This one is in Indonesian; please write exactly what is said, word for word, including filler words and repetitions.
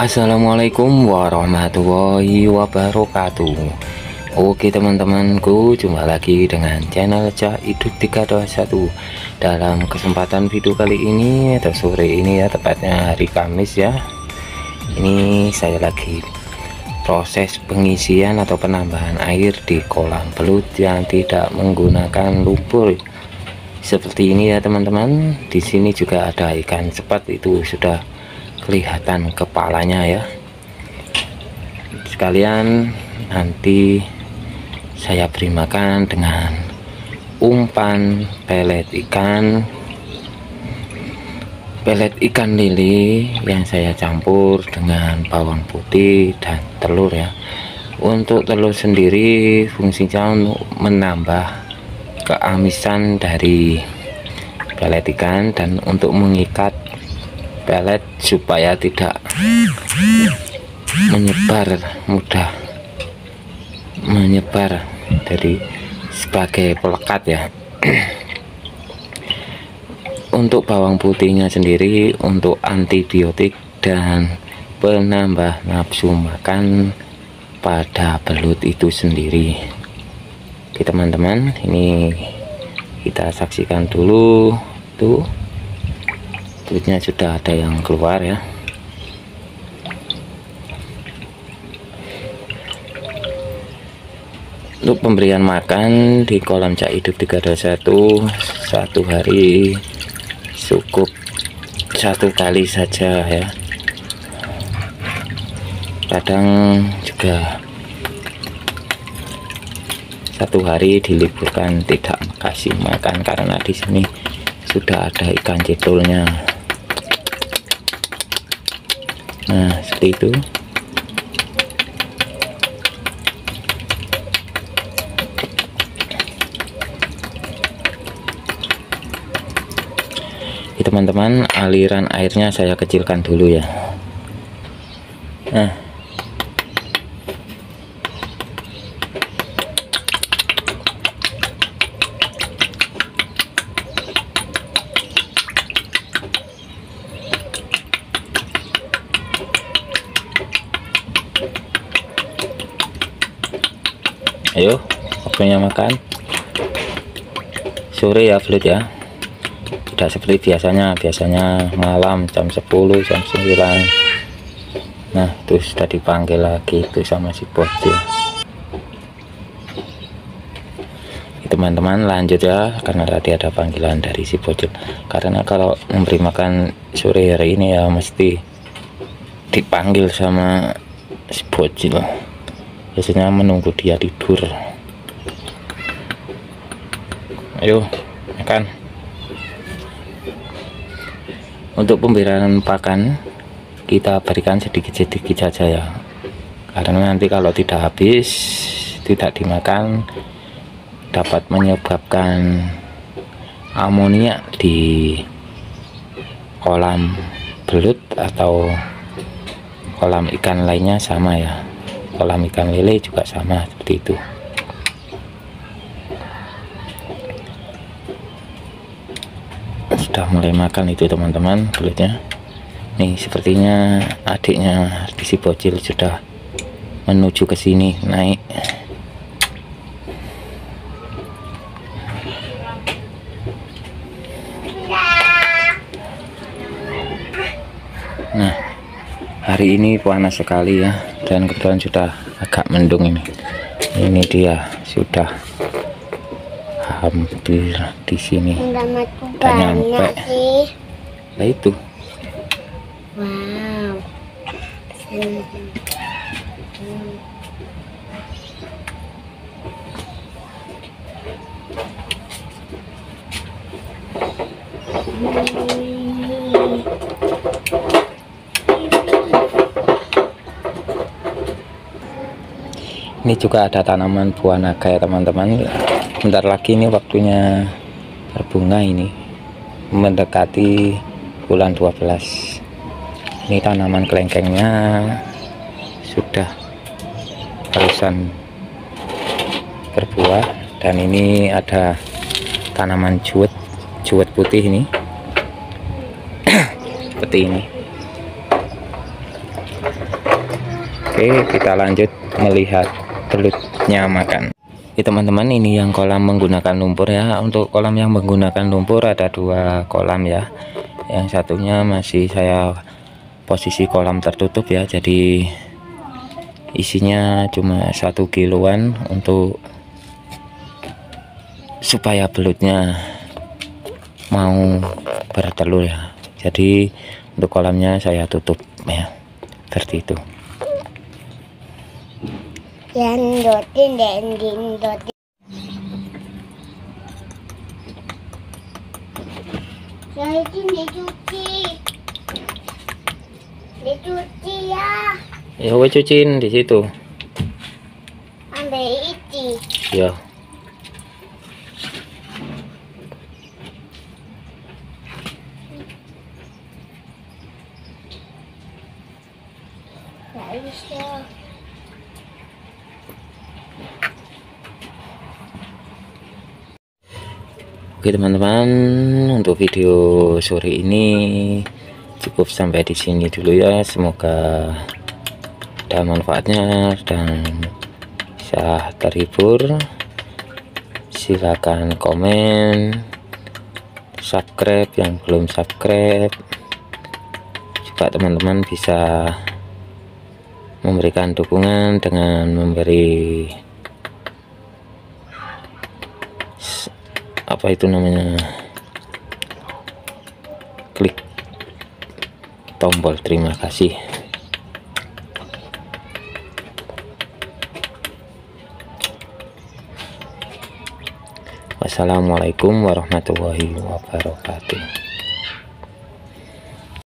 Assalamualaikum warahmatullahi wabarakatuh. Oke teman-temanku, jumpa lagi dengan channel Cak Hidup tiga dua satu. Dalam kesempatan video kali ini atau sore ini ya, tepatnya hari Kamis ya, ini saya lagi proses pengisian atau penambahan air di kolam belut yang tidak menggunakan lumpur seperti ini ya teman-teman. Di sini juga ada ikan sepat, itu sudah kelihatan kepalanya ya. Sekalian nanti saya beri makan dengan umpan pelet ikan pelet ikan lele yang saya campur dengan bawang putih dan telur ya. Untuk telur sendiri fungsinya menambah keamisan dari pelet ikan dan untuk mengikat pelet supaya tidak menyebar mudah menyebar dari sebagai pelekat ya. Untuk bawang putihnya sendiri untuk antibiotik dan penambah nafsu makan pada belut itu sendiri. Oke teman-teman, ini kita saksikan dulu tuh, belutnya sudah ada yang keluar ya. Untuk pemberian makan di kolam Cak Hidup tiga dua satu satu hari cukup satu kali saja ya. Kadang juga satu hari diliburkan tidak kasih makan karena di sini sudah ada ikan cedulnya. Nah seperti itu. Teman-teman, aliran airnya saya kecilkan dulu ya. Nah ayo, waktunya makan sore ya belut ya. Tidak seperti biasanya, biasanya malam jam sepuluh jam sembilan. Nah itu sudah dipanggil lagi itu sama si bocil. Teman-teman lanjut ya, karena tadi ada panggilan dari si bocil. Karena kalau memberi makan sore hari ini ya mesti dipanggil sama si bocil, biasanya menunggu dia tidur. Ayo makan. Untuk pemberian pakan kita berikan sedikit-sedikit saja ya, karena nanti kalau tidak habis, tidak dimakan, dapat menyebabkan amonia di kolam belut atau kolam ikan lainnya sama ya. Kolam ikan lele juga sama seperti itu. Sudah mulai makan itu teman-teman belutnya. Nih sepertinya adiknya di si bocil sudah menuju ke sini naik. Nah hari ini panas sekali ya, dan kebetulan sudah agak mendung ini. Ini dia sudah hampir di sini, udah nyampe. Nah itu, wow. Ini juga ada tanaman buah naga ya teman-teman. Bentar lagi ini waktunya berbunga, ini mendekati bulan dua belas. Ini tanaman kelengkengnya sudah barusan berbuah, dan ini ada tanaman juwet juwet putih ini seperti ini. Oke, kita lanjut melihat belutnya makan. Oke teman-teman, ini yang kolam menggunakan lumpur ya. Untuk kolam yang menggunakan lumpur ada dua kolam ya. Yang satunya masih saya posisi kolam tertutup ya, jadi isinya cuma satu kiloan untuk supaya belutnya mau bertelur ya. Jadi untuk kolamnya saya tutup ya, seperti itu. Yang dotin dan dotin. Saya itu dicuci, dicuci ya. Ya, gue cuciin di situ. Ambil itu. Ya. Nggak bisa. Oke teman-teman, untuk video sore ini cukup sampai di sini dulu ya. Semoga ada manfaatnya dan bisa terhibur. Silakan komen, subscribe yang belum subscribe. Juga teman-teman bisa memberikan dukungan dengan memberi apa itu namanya, klik tombol terima kasih. Wassalamualaikum warahmatullahi wabarakatuh.